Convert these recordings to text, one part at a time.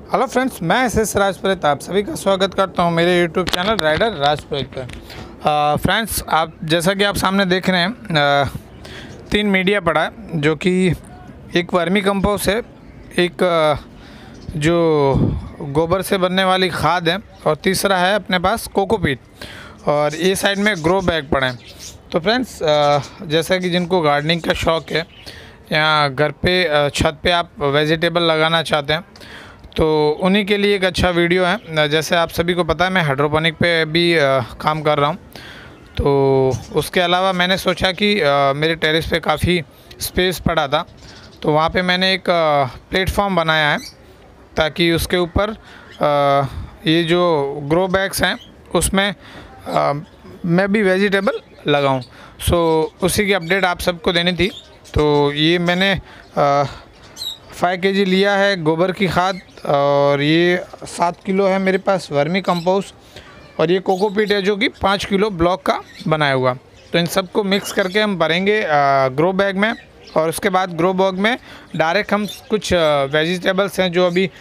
Hello friends, मैं एस राजपुरोहित आप सभी का स्वागत करता हूं मेरे यूट्यूब चैनल राइडर राजपुरोहित पर। फ्रेंड्स, आप जैसा कि आप सामने देख रहे हैं 3 मीडिया पड़ा है, जो कि एक वर्मी कंपोस्ट है, एक जो गोबर से बनने वाली खाद है, और तीसरा है अपने पास कोकोपीट, और ये साइड में ग्रो बैग पड़े हैं। तो फ्रेंड्स, जैसा कि जिनको गार्डनिंग का शौक़ है या घर पे छत पे आप वेजिटेबल लगाना चाहते हैं, तो उन्हीं के लिए एक अच्छा वीडियो है। जैसे आप सभी को पता है, मैं हाइड्रोपोनिक पे भी काम कर रहा हूँ। तो उसके अलावा मैंने सोचा कि मेरे टेरेस पे काफ़ी स्पेस पड़ा था, तो वहाँ पे मैंने एक प्लेटफॉर्म बनाया है, ताकि उसके ऊपर ये जो ग्रो बैग्स हैं उसमें मैं भी वेजिटेबल लगाऊं। सो उसी की अपडेट आप सबको देनी थी। तो ये मैंने 5 kg लिया है गोबर की खाद, और ये 7 किलो है मेरे पास वर्मी कंपोस्ट, और ये कोकोपीट है जो कि 5 किलो ब्लॉक का बनाया हुआ। तो इन सबको मिक्स करके हम भरेंगे ग्रो बैग में, और उसके बाद ग्रो बैग में डायरेक्ट हम कुछ वेजिटेबल्स हैं जो अभी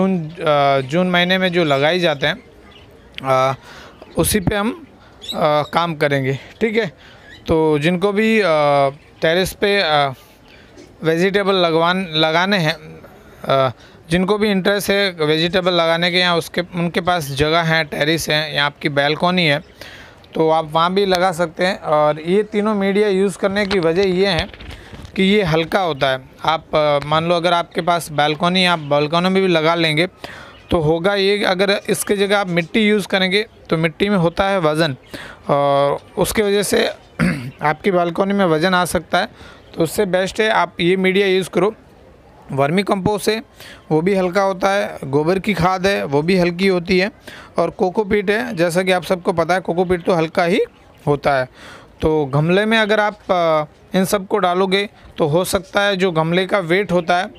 जून महीने में जो लगाई जाते हैं, उसी पे हम काम करेंगे। ठीक है। तो जिनको भी टेरेस पे वेजिटेबल लगाने हैं, जिनको भी इंटरेस्ट है वेजिटेबल लगाने के, या उनके पास जगह है, टेरेस है या आपकी बैल्कोनी है, तो आप वहाँ भी लगा सकते हैं। और ये तीनों मीडिया यूज़ करने की वजह ये है कि ये हल्का होता है। आप मान लो अगर आपके पास बैल्कोनी, आप बैल्कोनी में भी लगा लेंगे तो होगा ये, अगर इसके जगह आप मिट्टी यूज़ करेंगे तो मिट्टी में होता है वज़न, और उसके वजह से आपकी बालकनी में वज़न आ सकता है। तो उससे बेस्ट है आप ये मीडिया यूज़ करो। वर्मी कंपोस्ट है, वो भी हल्का होता है, गोबर की खाद है, वो भी हल्की होती है, और कोकोपीट है, जैसा कि आप सबको पता है कोकोपीट तो हल्का ही होता है। तो गमले में अगर आप इन सब को डालोगे तो हो सकता है जो गमले का वेट होता है,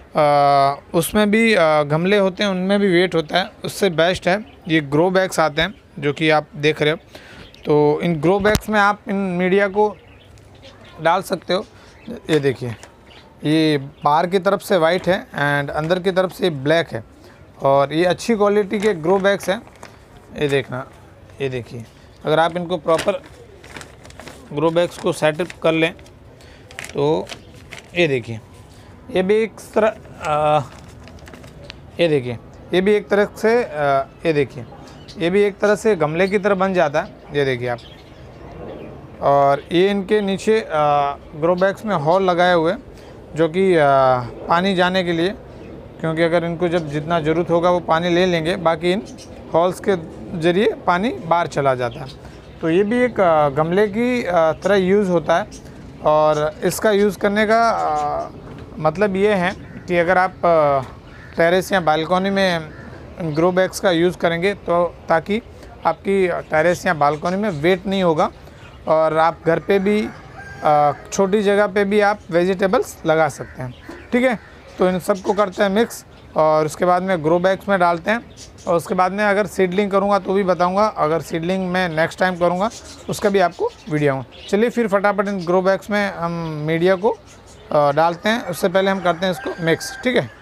उसमें भी गमले होते हैं उनमें भी वेट होता है। उससे बेस्ट है ये ग्रो बैग्स आते हैं जो कि आप देख रहे हो। तो इन ग्रो बैग्स में आप इन मीडिया को डाल सकते हो। ये देखिए, ये बाहर की तरफ से वाइट है एंड अंदर की तरफ से ब्लैक है, और ये अच्छी क्वालिटी के ग्रो बैग्स हैं। ये देखिए, अगर आप इनको प्रॉपर ग्रो बैग्स को सेटअप कर लें तो ये देखिए, ये भी एक तरह ये देखिए, ये भी एक तरह से ये देखिए, ये भी एक तरह से गमले की तरह बन जाता है। ये देखिए आप, और ये इनके नीचे ग्रो बैग्स में हॉल लगाए हुए जो कि पानी जाने के लिए, क्योंकि अगर इनको जब जितना ज़रूरत होगा वो पानी ले लेंगे, बाकी इन हॉल्स के ज़रिए पानी बाहर चला जाता है। तो ये भी एक गमले की तरह यूज़ होता है, और इसका यूज़ करने का मतलब ये है कि अगर आप टेरेस या बालकनी में ग्रो बैग्स का यूज़ करेंगे तो ताकि आपकी टेरेस या बालकनी में वेट नहीं होगा, और आप घर पे भी छोटी जगह पे भी आप वेजिटेबल्स लगा सकते हैं। ठीक है। तो इन सब को करते हैं मिक्स, और उसके बाद में ग्रो बैग्स में डालते हैं, और उसके बाद में अगर सीडलिंग करूँगा तो भी बताऊँगा। अगर सीडलिंग मैं नेक्स्ट टाइम करूँगा उसका भी आपको वीडियो आऊँ। चलिए फिर फटाफट इन ग्रो बैग्स में हम मीडिया को डालते हैं। उससे पहले हम करते हैं इसको मिक्स। ठीक है।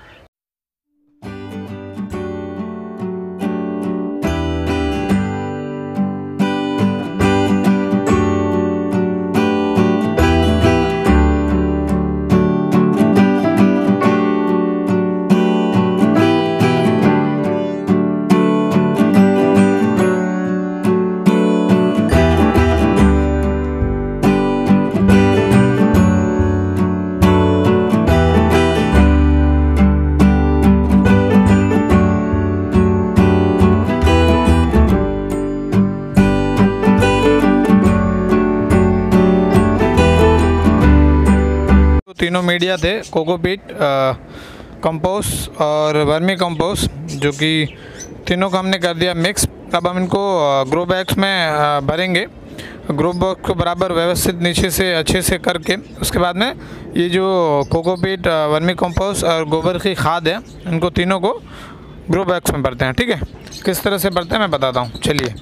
तीनों मीडिया थे, कोकोपीट, कंपोस्ट और वर्मी कंपोस्ट, जो कि तीनों को हमने कर दिया मिक्स। अब हम इनको ग्रो बैग्स में भरेंगे। ग्रो बैग को बराबर व्यवस्थित नीचे से अच्छे से करके, उसके बाद में ये जो कोकोपीट, वर्मी कंपोस्ट और गोबर की खाद है, इनको तीनों को ग्रो बैग्स में भरते हैं। ठीक है। किस तरह से भरते हैं मैं बताता हूँ। चलिए,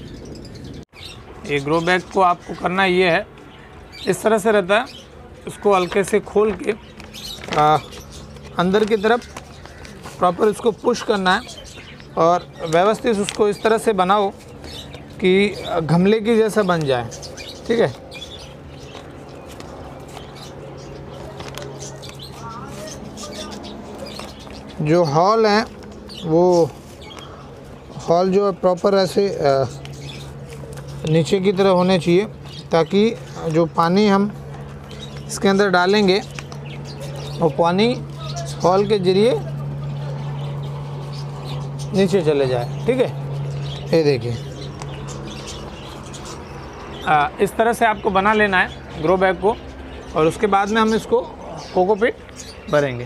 ये ग्रो बैग को आपको करना ये है, इस तरह से रहता है। इसको हल्के से खोल के अंदर की तरफ प्रॉपर इसको पुश करना है और व्यवस्थित उसको इस तरह से बनाओ कि गमले की जैसा बन जाए। ठीक है, जो हॉल हैं वो हॉल जो है प्रॉपर ऐसे नीचे की तरह होने चाहिए, ताकि जो पानी हम इसके अंदर डालेंगे वो पानी हॉल के ज़रिए नीचे चले जाए। ठीक है, ये देखिए इस तरह से आपको बना लेना है ग्रो बैग को, और उसके बाद में हम इसको कोकोपीट भरेंगे।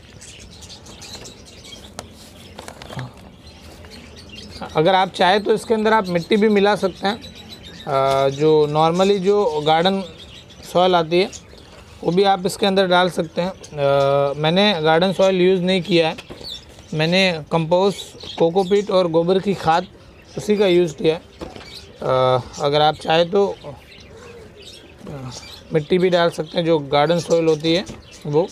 अगर आप चाहे तो इसके अंदर आप मिट्टी भी मिला सकते हैं, जो नॉर्मली जो गार्डन सॉइल आती है वो भी आप इसके अंदर डाल सकते हैं। मैंने गार्डन सॉइल यूज़ नहीं किया है, मैंने कंपोस्ट, कोकोपीट और गोबर की खाद उसी का यूज़ किया है। अगर आप चाहे तो मिट्टी भी डाल सकते हैं, जो गार्डन सॉइल होती है वो।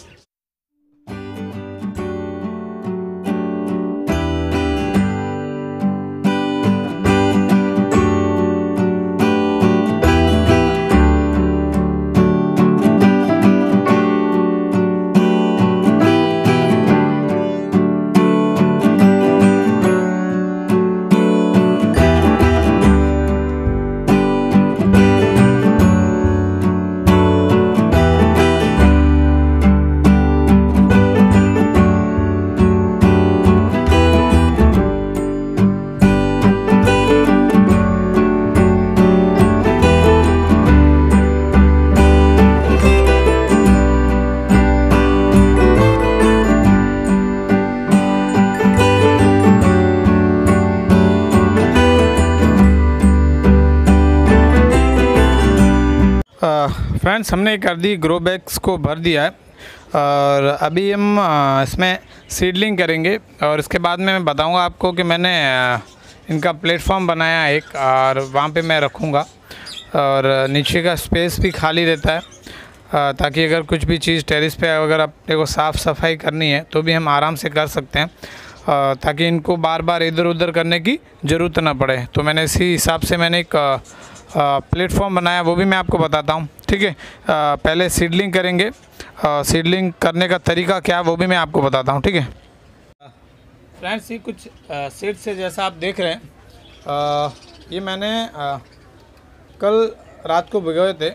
फ्रेंड्स, हमने कर दी ग्रो बैग्स को भर दिया है, और अभी हम इसमें सीडलिंग करेंगे, और इसके बाद में मैं बताऊंगा आपको कि मैंने इनका प्लेटफॉर्म बनाया एक, और वहाँ पे मैं रखूँगा, और नीचे का स्पेस भी खाली रहता है, ताकि अगर कुछ भी चीज़ टेरेस पे अगर अपने को साफ़ सफाई करनी है तो भी हम आराम से कर सकते हैं, ताकि इनको बार बार इधर उधर करने की ज़रूरत ना पड़े। तो मैंने इसी हिसाब से मैंने एक प्लेटफॉर्म बनाया, वो भी मैं आपको बताता हूँ। ठीक है, पहले सीडलिंग करेंगे, सीडलिंग करने का तरीका क्या है वो भी मैं आपको बताता हूँ। ठीक है फ्रेंड्स, ये कुछ सीड्स से जैसा आप देख रहे हैं, ये मैंने कल रात को भिगोए थे,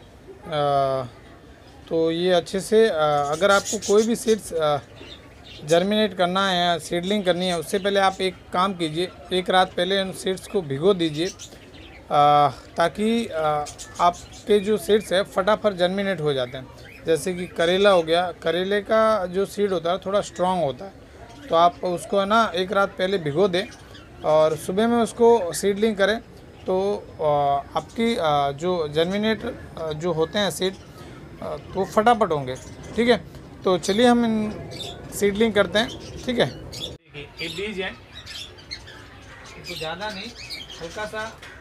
तो ये अच्छे से अगर आपको कोई भी सीड्स जर्मिनेट करना है या सीडलिंग करनी है, उससे पहले आप एक काम कीजिए, एक रात पहले उन सीड्स को भिगो दीजिए, ताकि आपके जो सीड्स है फटाफट जर्मिनेट हो जाते हैं। जैसे कि करेला हो गया, करेले का जो सीड होता है थोड़ा स्ट्रॉन्ग होता है, तो आप उसको है ना एक रात पहले भिगो दें और सुबह में उसको सीडलिंग करें, तो आपकी जो जर्मिनेट जो होते हैं सीड तो फटाफट होंगे। ठीक है, तो चलिए हम इन सीडलिंग करते हैं। ठीक है, देखिए ये बीज है, तो ज़्यादा नहीं, हल्का सा,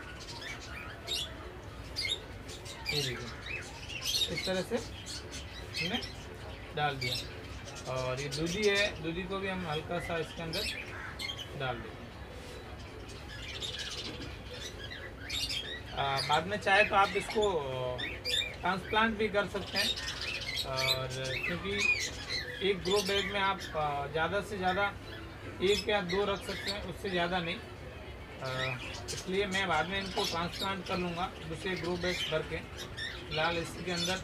ये देखिए इस तरह से हमने डाल दिया, और ये दूधी है, दूधी को भी हम हल्का सा इसके अंदर डाल देंगे। बाद में चाहे तो आप इसको ट्रांसप्लांट भी कर सकते हैं, और क्योंकि एक ग्रो बैग में आप ज़्यादा से ज़्यादा 1 या 2 रख सकते हैं, उससे ज़्यादा नहीं, इसलिए मैं बाद में इनको ट्रांसप्लांट कर लूँगा दूसरे ग्रो बैग भर के। फिलहाल इसके अंदर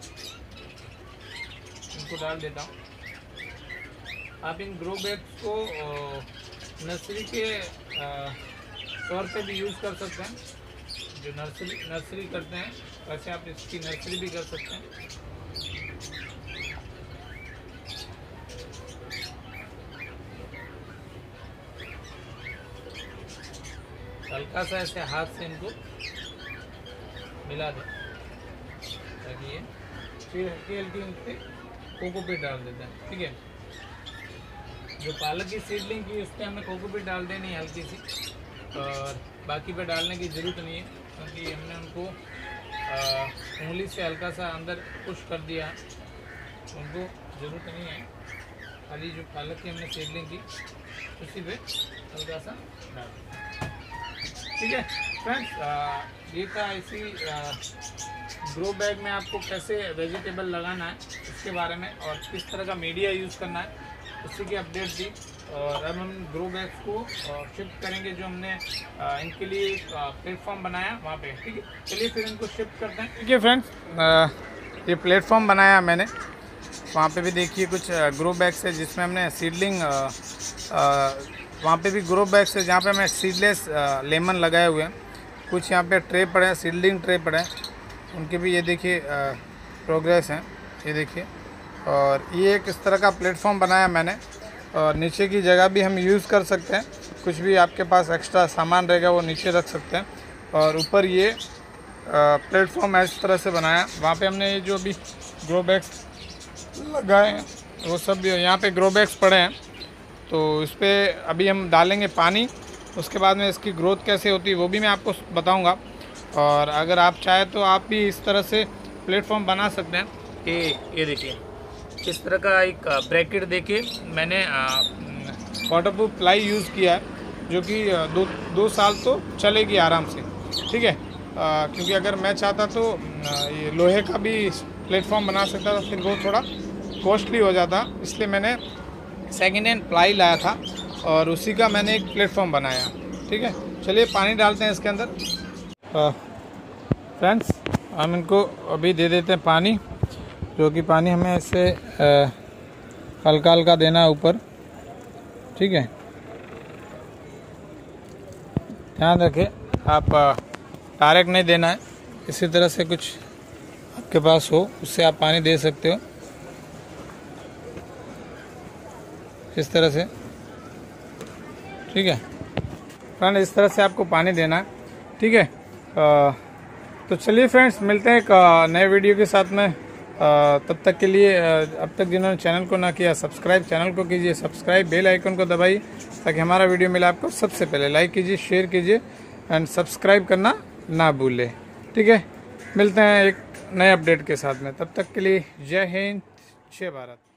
इनको डाल देता हूँ। आप इन ग्रो बैग्स को नर्सरी के तौर पे भी यूज़ कर सकते हैं, जो नर्सरी करते हैं वैसे आप इसकी नर्सरी भी कर सकते हैं। हल्का सा ऐसे हाथ से इनको मिला दें, ताकि ये फिर हल्की हल्की उन पर कोकोपीट डाल देते हैं। ठीक है, जो पालक की सीडलिंग की उस पर हमें कोकोपीट डाल देनी है हल्की सी, और बाकी पे डालने की ज़रूरत नहीं है, क्योंकि हमने उनको उंगली से हल्का सा अंदर पुश कर दिया है, उनको ज़रूरत नहीं है। खाली जो पालक की हमने सीडलिंग की उसी पे हल्का सा डाल। ठीक है फ्रेंड्स, ये था इसी ग्रो बैग में आपको कैसे वेजिटेबल लगाना है इसके बारे में और किस तरह का मीडिया यूज़ करना है उसी की अपडेट दी। और अब हम ग्रो बैग्स को शिफ्ट करेंगे जो हमने इनके लिए एक प्लेटफॉर्म बनाया वहाँ पे। ठीक है, चलिए फिर इनको शिफ्ट करते हैं। ठीक है फ्रेंड्स, ये प्लेटफॉर्म बनाया मैंने, वहाँ पे भी देखिए कुछ ग्रो बैग्स है जिसमें हमने सीडलिंग, वहाँ पे भी ग्रो बैग्स है जहाँ पे हमने सीडलेस लेमन लगाए हुए हैं। कुछ यहाँ पे ट्रे पड़े हैं, सीडलिंग ट्रे पड़े हैं, उनके भी ये देखिए प्रोग्रेस हैं, ये देखिए। और ये एक इस तरह का प्लेटफॉर्म बनाया मैंने, और नीचे की जगह भी हम यूज़ कर सकते हैं, कुछ भी आपके पास एक्स्ट्रा सामान रहेगा वो नीचे रख सकते हैं। और ऊपर ये प्लेटफॉर्म इस तरह से बनाया, वहाँ पे हमने ये जो भी ग्रो बैग्स लगाए हैं वो सब यहाँ पे ग्रो बैग्स पड़े हैं, तो इस पर अभी हम डालेंगे पानी। उसके बाद में इसकी ग्रोथ कैसे होती है वो भी मैं आपको बताऊँगा। और अगर आप चाहें तो आप भी इस तरह से प्लेटफॉर्म बना सकते हैं। ये देखिए इस तरह का एक ब्रैकेट देके मैंने वाटरप्रूफ प्लाई यूज़ किया है, जो कि दो साल तो चलेगी आराम से। ठीक है, क्योंकि अगर मैं चाहता तो ये लोहे का भी प्लेटफॉर्म बना सकता था, फिर वो थोड़ा कॉस्टली हो जाता, इसलिए मैंने सेकेंड हैंड प्लाई लाया था और उसी का मैंने एक प्लेटफॉर्म बनाया। ठीक है, चलिए पानी डालते हैं इसके अंदर। फ्रेंड्स, हम इनको अभी दे देते हैं पानी, जो कि पानी हमें इससे हल्का हल्का देना है ऊपर। ठीक है, ध्यान रखें आप डायरेक्ट नहीं देना है, इसी तरह से कुछ आपके पास हो उससे आप पानी दे सकते हो, इस तरह से। ठीक है फ्रेंड, इस तरह से आपको पानी देना है। ठीक है, तो चलिए फ्रेंड्स, मिलते हैं एक नए वीडियो के साथ में। तब तक के लिए अब तक जिन्होंने चैनल को ना किया सब्सक्राइब, चैनल को कीजिए सब्सक्राइब, बेल आइकन को दबाइए ताकि हमारा वीडियो मिले आपको सबसे पहले। लाइक कीजिए, शेयर कीजिए एंड सब्सक्राइब करना ना भूलें। ठीक है, मिलते हैं एक नए अपडेट के साथ में, तब तक के लिए जय हिंद, जय भारत।